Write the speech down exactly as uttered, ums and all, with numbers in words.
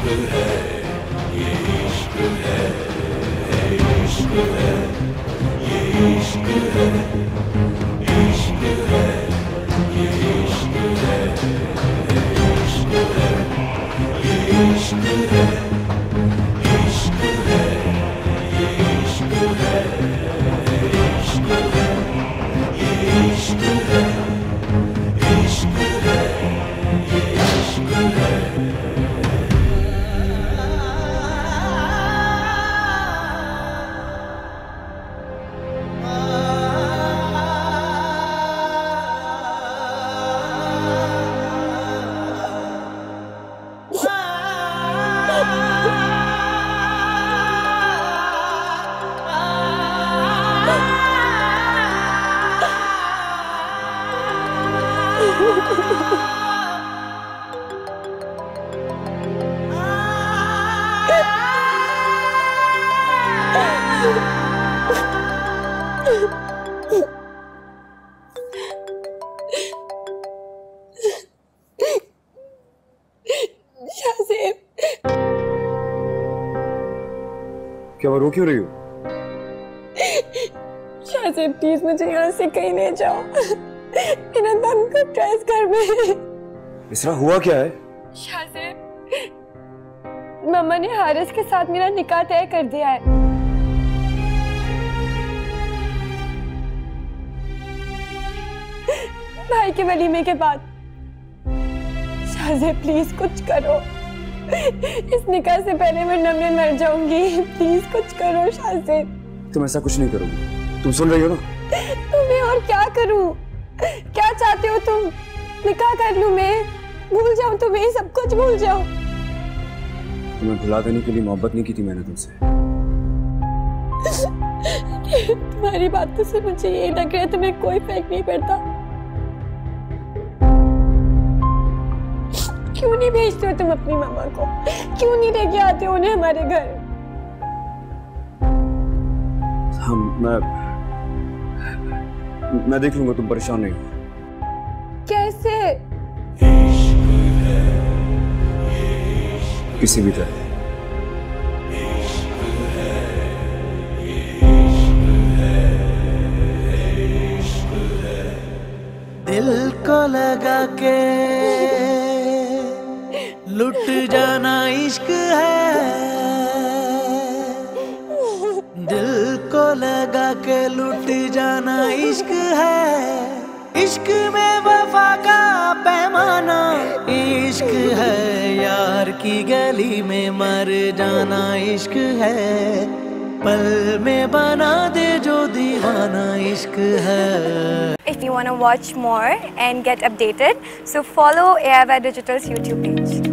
क्या वो रो क्यों रही हो? शाहज़ेब प्लीज मुझे यहाँ से कहीं ले जाओ। मेरा दम घुट रहा है इस घर में। इसरा हुआ क्या है? शाहज़ेब, मम्मा ने हारिस के साथ मेरा निकाह तय कर दिया है। भाई के वलीमे के बाद। शाहज़ेब प्लीज कुछ करो, इस निकाह से पहले वरना मैं मर जाऊंगी। प्लीज कुछ करो शाहज़ेब। तुम ऐसा कुछ नहीं करोगी, तुम सुन रही हो ना? तुम्हें और क्या करूं? क्या चाहते हो तुम? निकाह कर लूं मैं? भूल जाऊं तुम्हें, सब कुछ भूल जाऊं? तुम्हें भुला देने के लिए मोहब्बत नहीं की थी मैंने तुमसे। तुम्हारी बातों से मुझे ये लग रहा है तुम्हें कोई फर्क नहीं पड़ता। क्यों नहीं भेजते हो तुम अपनी मामा को? क्यों नहीं लेके आते हो उन्हें हमारे घर? हम मैं मैं देख लूंगा, तुम परेशान नहीं हो। कैसे? किसी भी तरह। दिल को लगा के लुट जाना इश्क है, दिल को लगा के लुट जाना इश्क है। इश्क में वफा का पैमाना इश्क है, यार की गली में मर जाना इश्क है। पल में बना दे जो दीवाना इश्क है। If you want to watch more and get updated, so follow A I Y Digital's YouTube page.